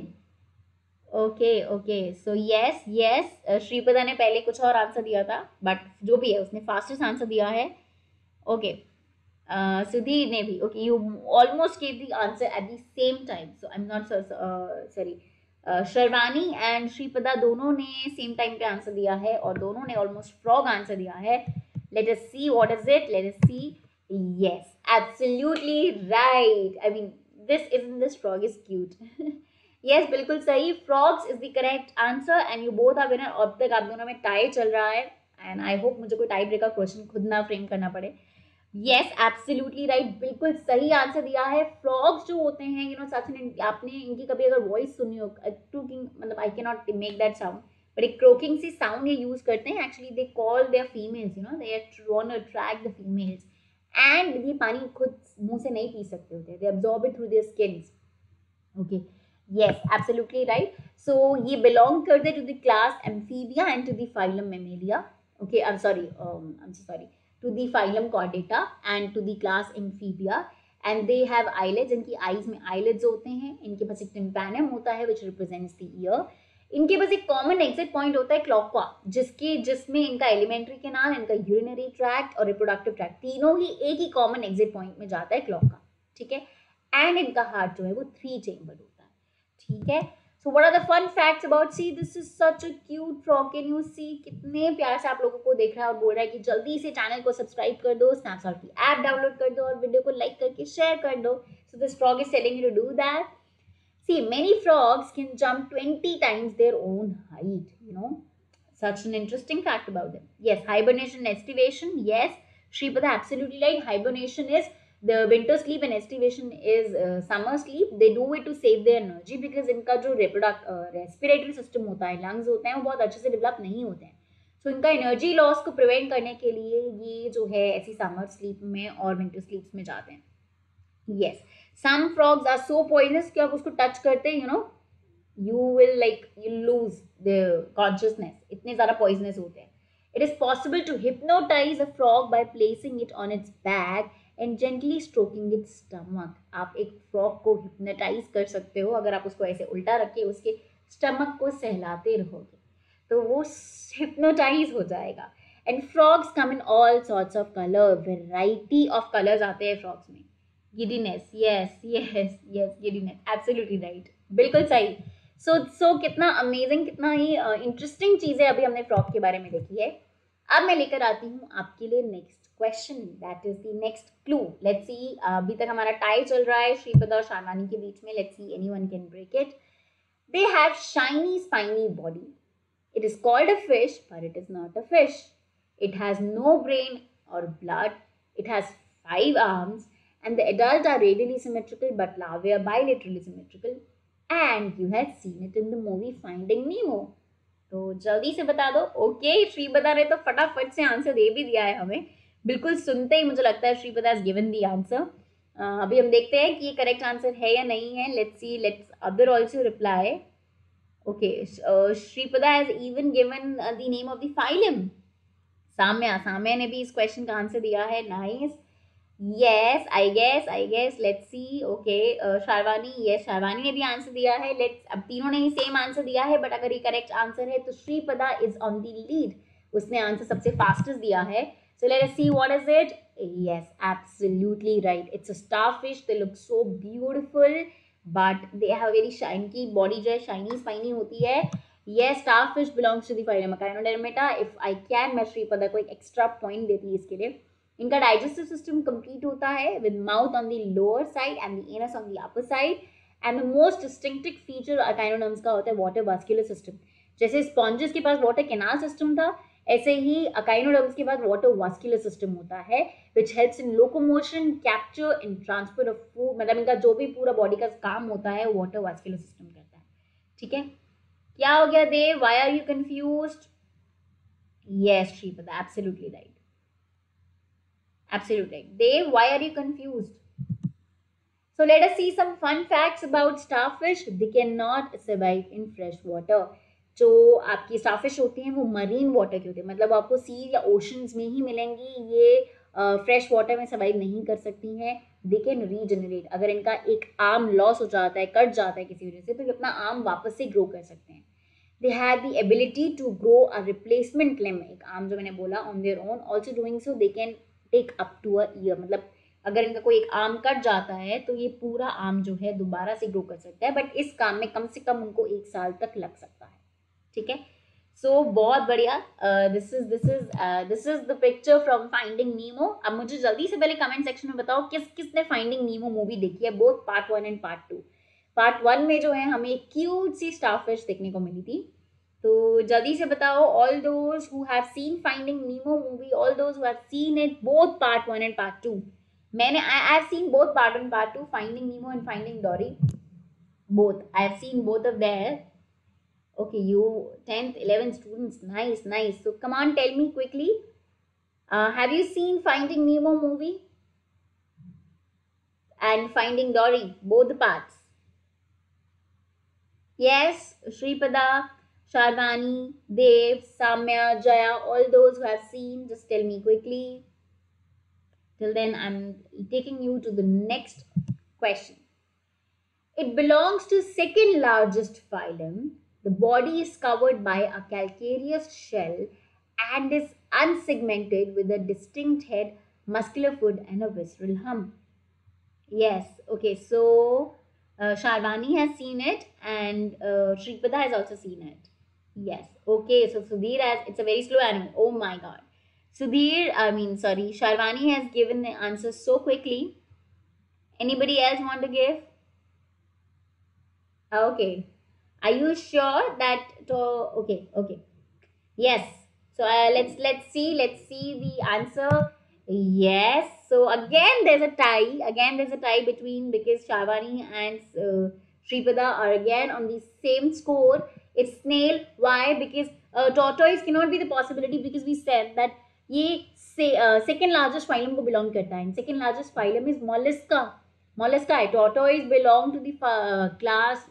A: Okay okay, so yes yes, Shripada ने पहले कुछ और आंसर दिया था, बट जो भी है उसने फास्टेस्ट आंसर दिया है। ओके, सुधीर ने भी, okay you almost gave the answer at the same time, so I am not sorry, Sharvani and Shripada दोनों ने सेम टाइम पे आंसर दिया है और दोनों ने ऑलमोस्ट फ्रॉग आंसर दिया है। Let us see what is it, let us see, yes absolutely right, I mean this is in this frog is cute. Yes बिल्कुल सही, frogs is the correct answer and you both are winner. अब तक आप दोनों में tie चल रहा है एंड आई होप मुझे कोई टाई ब्रेकर क्वेश्चन खुद ना फ्रेम करना पड़े। यस एब्सोल्युटली राइट, बिल्कुल सही आंसर दिया है। फ्रॉग्स जो होते हैं, यू नो सच, आपने इनकी कभी अगर वॉइस सुनी हो, टू किंग, मतलब I can not make that sound, but एक क्रोकिंग सी साउंड ये यूज करते हैं. Actually they call their females, you know, they want to attract the females. And ये पानी खुद मुंह से नहीं पी सकते होते, they absorb it through their skins. Okay, yes, absolutely right. So ये बिलोंग करते to the class amphibia and to the phylum mammalia. Okay, I am sorry, I am sorry, to the phylum chordata and to the class amphibia. And they have eyelids, इनकी eyes में eyelids होते हैं. इनके पास एक tympanum होता है विच represents the year. इनके पास एक कॉमन एग्जिट पॉइंट होता है क्लॉक का, जिसके जिसमें इनका एलिमेंट्री कैनाल, इनका यूरिनरी ट्रैक्ट और रिप्रोडक्टिव ट्रैक्ट तीनों ही एक ही कॉमन एग्जिट पॉइंट में जाता है क्लॉक का. ठीक है. एंड इनका हार्ट जो है वो थ्री चेम्बर्ड होता है. ठीक है. So what are the fun facts about, see this is such a cute frog. Can you see कितने प्यार से आप लोगों को देख रहा है और बोल रहा है कि जल्दी से चैनल को सब्सक्राइब कर दो, स्नैपचैट की ऐप डाउनलोड कर दो और वीडियो को लाइक करके शेयर कर दो. So this frog is telling you to do that. See, many frogs can jump twenty times their own height, you know. Such an interesting fact about them. Yes, hibernation and estivation. Yes, Shripada, absolutely right. Hibernation is the winter sleep and estivation is uh, summer sleep. They do it to save their energy because इनका जो reproduct uh, respiratory system होता है, lungs होते हैं, वो बहुत अच्छे से develop नहीं होते हैं. So इनका energy loss को prevent करने के लिए ये जो है ऐसी summer sleep में और winter sleeps में जाते हैं. Yes, some frogs are so poisonous कि आप उसको टच करते हैं, you know, you will like you lose the consciousness. इतने ज़्यादा poisonous होते हैं. It is possible to hypnotize a frog by placing it on its back and gently stroking its stomach. आप एक frog को hypnotize कर सकते हो अगर आप उसको ऐसे उल्टा रख के उसके stomach को सहलाते रहोगे तो वो hypnotize हो जाएगा. And frogs come in all sorts of color, variety of colors आते हैं frogs में. Giddiness, yes, yes, yes, giddiness, absolutely right, बिल्कुल सही. So, so कितना amazing, कितना ही इंटरेस्टिंग uh, चीज़ें अभी हमने फ्रॉग के बारे में देखी है. अब मैं लेकर आती हूँ आपके लिए next question, that is the next clue. Let's see, अभी तक हमारा टाई चल रहा है श्रीपदा और शानवानी के बीच में. Let's see anyone can break it. They have shiny spiny body. It is called a fish but it is not a fish. It has no brain or blood. It has five arms. And the adults are radially symmetrical but larvae are bilaterally symmetrical. And you have seen it in the movie Finding Nemo. तो जल्दी से बता दो. Okay, Sripada ने तो फटाफट से answer दे भी दिया है हमें. बिल्कुल सुनते ही मुझे लगता है Shripada has given the answer. अभी हम देखते हैं कि ये करेक्ट आंसर है या नहीं है. Let's see, let's other also reply. Okay, Shripada has even given the name of the phylum. Samya, Samya ने भी इस क्वेश्चन का आंसर दिया है. Nice. Yes, I guess, I guess. Let's see. Okay, uh, Sharvani, yes, Sharvani ने भी आंसर दिया है. Let's, अब तीनों ने ही सेम आंसर दिया है, बट अगर ये करेक्ट आंसर है तो Shripada is on the lead. उसने आंसर सबसे फास्टेस्ट दिया है. So let us see what is it. Yes, absolutely right. It's a starfish. They look so beautiful, but they have very shiny की body जो है shiny spiny होती है. Yes, starfish belongs to the phylum Echinodermata. If I can, मैं श्रीपदा को एक extra point देती है इसके लिए. इनका डाइजेस्टिव सिस्टम कंप्लीट होता है with mouth on the lower side and the anus on the upper side. And the most distinctive feature echinoderms का होता है वाटर वास्कुलर सिस्टम. जैसे स्पॉन्जेस के पास वाटर कैनाल सिस्टम था, ऐसे ही अकाइनोडर्म्स के पास वाटर वास्कुलर सिस्टम होता है which helps in locomotion, capture and transfer of food. मतलब इनका जो भी पूरा बॉडी का काम होता है वाटर वास्कुलर सिस्टम करता है. ठीक है. क्या हो गया Dev? Why are you confused? Yes Shripada, absolutely right. Absolutely. Dave, why are you confused? So let us see some fun facts about starfish. They cannot survive in fresh water. जो आपकी starfish होती हैं वो marine water की होती है, मतलब आपको sea या oceans में ही मिलेंगी. ये फ्रेश uh, वाटर में सर्वाइव नहीं कर सकती हैं. They can regenerate. अगर इनका एक आर्म लॉस हो जाता है, कट जाता है किसी वजह से, तो अपना आर्म वापस से ग्रो कर सकते हैं. They have the ability to grow a replacement limb. एक आर्म जो मैंने बोला on their own. Also doing so they can take up to a year. मतलब अगर इनका कोई एक आर्म कट जाता है तो ये पूरा आर्म जो है दोबारा से ग्रो कर सकता है, बट इस काम में कम से कम उनको एक साल तक लग सकता है. ठीक है. सो so, बहुत बढ़िया. This is this is this is the picture from Finding Nemo. अब मुझे जल्दी से पहले कमेंट सेक्शन में बताओ किस किसने फाइंडिंग नीमो मूवी देखी है, both part one and part two. Part one में जो है हमें एक क्यूट सी स्टारफिश देखने को मिली थी. तो जल्दी से बताओ, all those who have seen Finding Nemo movie, all those who have seen it both part one and part two. मैंने I have seen both part one part two, Finding Nemo and Finding Dory, both. I have seen both of their. Okay, you tenth, eleventh students. Nice, nice. So come on, tell me quickly. Uh, have you seen Finding Nemo movie and Finding Dory? Both the parts. Yes, Shripada, Sharvani, Dev, Samya, Jaya, all those who have seen, just tell me quickly. Till then, I'm taking you to the next question. It belongs to second largest phylum. The body is covered by a calcareous shell and is unsegmented with a distinct head, muscular foot, and a visceral hump. Yes. Okay. So uh, Sharvani has seen it, and uh, Shripada has also seen it. Yes. Okay. So Sudhir has. It's a very slow animal. Oh my God. Sudhir. I mean, sorry. Sharvani has given the answer so quickly. Anybody else want to give? Okay. Are you sure that? To, okay. Okay. Yes. So uh, let's let's see. Let's see the answer. Yes. So again, there's a tie. Again, there's a tie between because Shavani and uh, Shripada are again on the same score. It's snail. Why? Because uh, tortoise cannot be the possibility because we said that ये से, uh, second largest phylum को belong करता है. And second largest phylum is mollusca. Mollusca है. Tortoise belong to the uh, class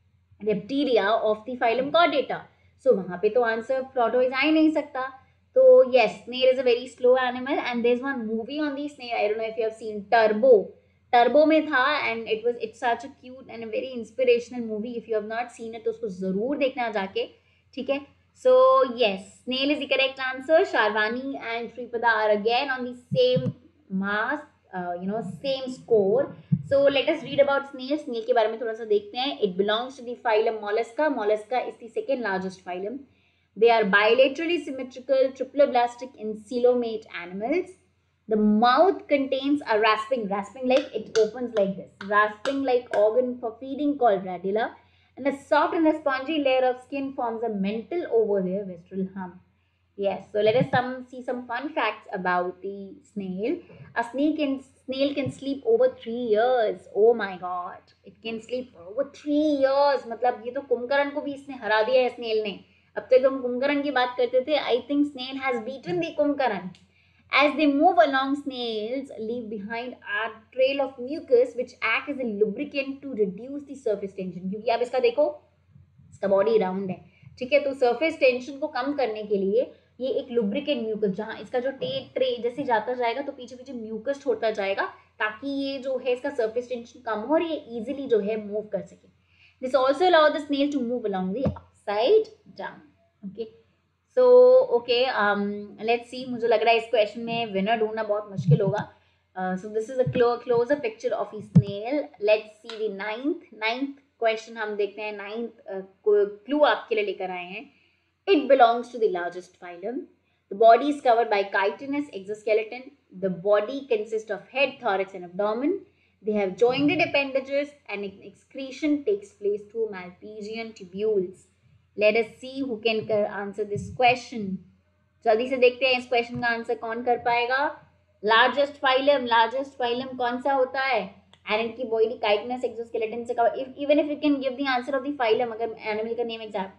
A: Reptilia of the phylum Chordata. So वहाँ पे तो answer tortoise आ ही नहीं सकता. So yes, snail is a very slow animal, and there's one movie on the snail. I don't know if you have seen Turbo. Turbo में था, and it was it's such a cute and a very inspirational movie. If you have not seen it, तो उसको जरूर देखना जाके, ठीक है? So yes, snail is the correct answer. Sharvani and Shripada are again on the same mass, uh, you know, same score. So let us read about snail. Snail के बारे में थोड़ा सा देखते हैं. It belongs to the phylum Mollusca. Mollusca is the second largest phylum. They are bilaterally symmetrical, triploblastic and coelomate animals. The mouth contains a rasping, rasping like it opens like this, rasping like organ for feeding called radula, and a soft and a spongy layer of skin forms a mantle over their visceral hump. Yes, so let us some see some fun facts about the snail. A snake can snail can sleep over three years. Oh my god, it can sleep for over three years. मतलब ये तो कुंभकर्ण को भी इसने हरा दिया है snail ने. अब तक हम कुंभकर्ण की बात करते थे. I think snail has beaten the Kumbhakarna. As they move along, snails leave behind a trail of mucus which act as a lubricant to reduce the surface tension. क्योंकि आप इसका देखो, इसका बॉडी राउंड है, ठीक है? तो सरफेस टेंशन को कम करने के लिए ये एक लुब्रिकेंट म्यूकस, जहां इसका जो टे ट्रे जैसे जाता जाएगा तो पीछे पीछे म्यूकस छोड़ता जाएगा ताकि ये जो है इसका सरफेस टेंशन कम हो और ये इजीली जो है मूव कर सके. This also allow the snail to move along the upside down. Okay, so okay, let's see. मुझे लग रहा है इस क्वेश्चन में विनर ढूंढना बहुत मुश्किल होगा. So this is a closer picture of a snail. Let's see the ninth ninth question हम देखते हैं. नाइन्थ क्लू आपके लिए लेकर आए हैं. It belongs to the largest phylum. The body is covered by chitinous exoskeleton. The body consists of head, thorax, and abdomen. They have jointed appendages, and excretion takes place through Malpighian tubules. Let us see who can answer this question. जल्दी से देखते हैं इस question का answer कौन कर पाएगा. Largest phylum, largest phylum कौन सा होता है? एंड इनकी बॉडी काइटिनस एक्सोस्केलेटन से cover. If even if you can give the answer of the phylum, अगर एनिमल का name exact.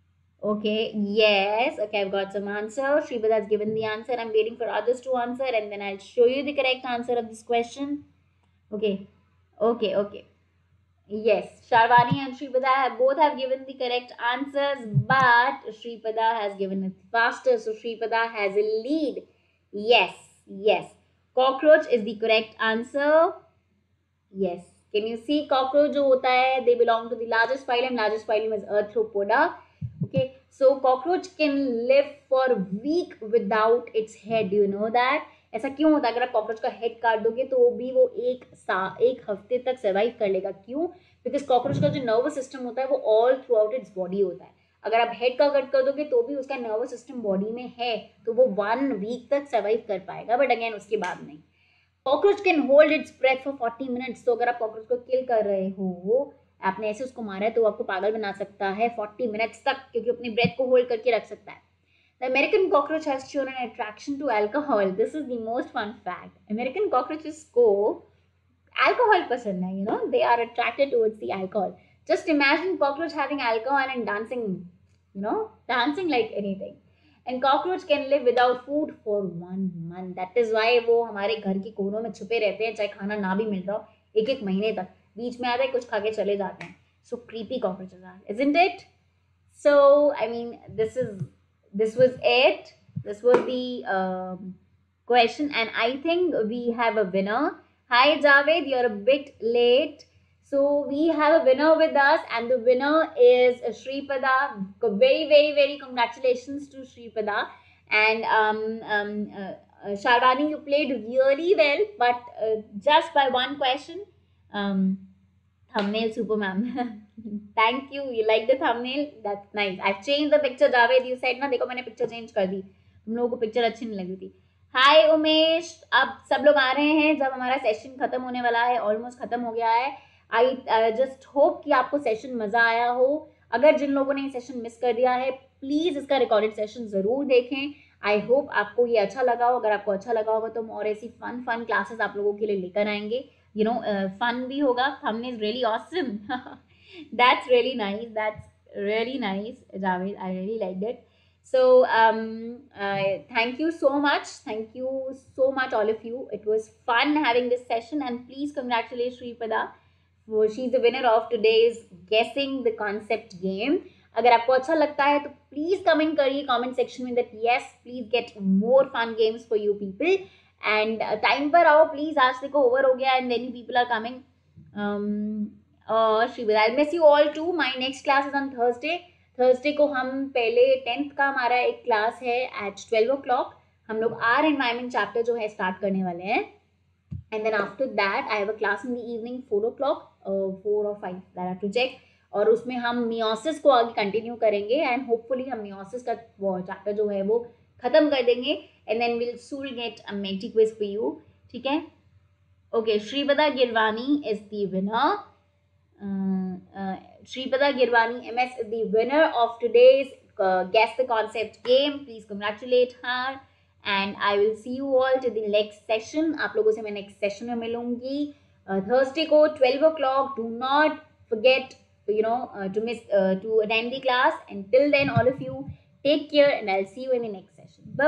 A: Okay, yes. Okay, I've got some answer. Shripada has given the answer. I'm waiting for others to answer, and then I'll show you the correct answer of this question. Okay, okay, okay. Yes, Sharvani and Shripada have both have given the correct answers, but Shripada has given it faster, so Shripada has a lead. Yes, yes. Cockroach is the correct answer. Yes. Can you see cockroach जो होता है? They belong to the largest phylum. Largest phylum is Arthropoda. Okay, so cockroach can live for week without its head. Do you know that? ऐसा क्यों होता है? अगर आप cockroach का हेड काट दोगे तो भी वो एक सा एक हफ्ते तक सर्वाइव कर लेगा. क्यों? बिकॉज कॉकरोच का जो नर्वस सिस्टम होता है वो all throughout its body होता है. अगर आप हेड का कट कर दोगे तो भी उसका नर्वस सिस्टम बॉडी में है, तो वो वन वीक तक सर्वाइव कर पाएगा, बट अगेन उसके बाद नहीं. Cockroach can hold its breath for forty minutes. तो अगर आप कॉकरोच को किल कर रहे हो, आपने ऐसे उसको मारा है, तो आपको पागल बना सकता है फोर्टी मिनट्स तक, क्योंकि अपनी ब्रेथ को होल्ड करके रख सकता है. The American cockroach has shown an attraction to alcohol. This is the most fun fact. American cockroaches को alcohol पसंद है, you know, they are attracted towards the alcohol. Just imagine cockroach having alcohol and dancing you know, dancing like anything. And cockroach can live without food for one month. That is why वो हमारे घर के कोनों में छुपे रहते हैं, चाहे खाना ना भी मिल रहा हो, एक एक महीने तक बीच में आते हैं, कुछ खा के चले जाते हैं. So creepy cockroaches are, isn't it? So I mean, this is this was it. This was the um, question, and I think we have a winner. Hi Javed, you're a bit late. So we have a winner with us, and the winner is Shripada. Very, very, very congratulations to Shripada. And um, um, uh, uh, Sharvani, you played really well, but uh, just by one question. Um, thumbnail super ma'am. Thank you. You like the thumbnail? That's nice. I've changed the picture. Javed, you said ना, देखो मैंने picture change कर दी. तुम लोगों को picture अच्छी नहीं लगी थी. हाय उमेश, अब सब लोग आ रहे हैं जब हमारा सेशन खत्म होने वाला है, ऑलमोस्ट खत्म हो गया है. आई जस्ट होप कि आपको सेशन मजा आया हो. अगर जिन लोगों ने ये सेशन मिस कर दिया है, प्लीज इसका रिकॉर्डेड सेशन जरूर देखें. आई होप आपको ये अच्छा लगा हो. अगर आपको अच्छा लगा होगा तो हम और ऐसी फन फन क्लासेस आप लोगों के लिए लेकर आएंगे. यू नो, फन भी होगा. thumbnail is really awesome. That's really nice. That's really nice, Javed. I really liked it. So um, uh, thank you so much. Thank you so much, all of you. It was fun having this session, and please congratulate Shripada. She's the winner of today's guessing the concept game. अगर आपको अच्छा लगता है तो please comment करिए comment section में that yes please get more fun games for you people. And time पर आओ प्लीज. आज देखो ओवर हो गया and many people are coming. Shripada, I'll miss you all too. My next class is on Thursday. Thursday को हम पहले tenth का हमारा एक क्लास है एट ट्वेल्व ओ क्लॉक. हम लोग आर एनवायरमेंट चैप्टर जो है स्टार्ट करने वाले हैं. And then after that I have a class in the evening four o'clock, four और five, that have to check. और उसमें हम मियोसिस को आगे कंटिन्यू करेंगे एंड होपफुली हम मियोसिस का चैप्टर जो है वो खत्म कर देंगे. And then will soon get a Menti quiz for you. ठीक है? Okay, Shripada Girvani is the winner. Uh, uh, Shripada Girvani M S is the winner of today's uh, Guess the Concept game. Please congratulate her. And I will see you all to the next session. आप लोगों से मैं next session में मिलूंगी Thursday को twelve O clock. Do not forget, you know, uh, to miss uh, to attend the class. And till then, all of you take care, and I'll see you in the next session.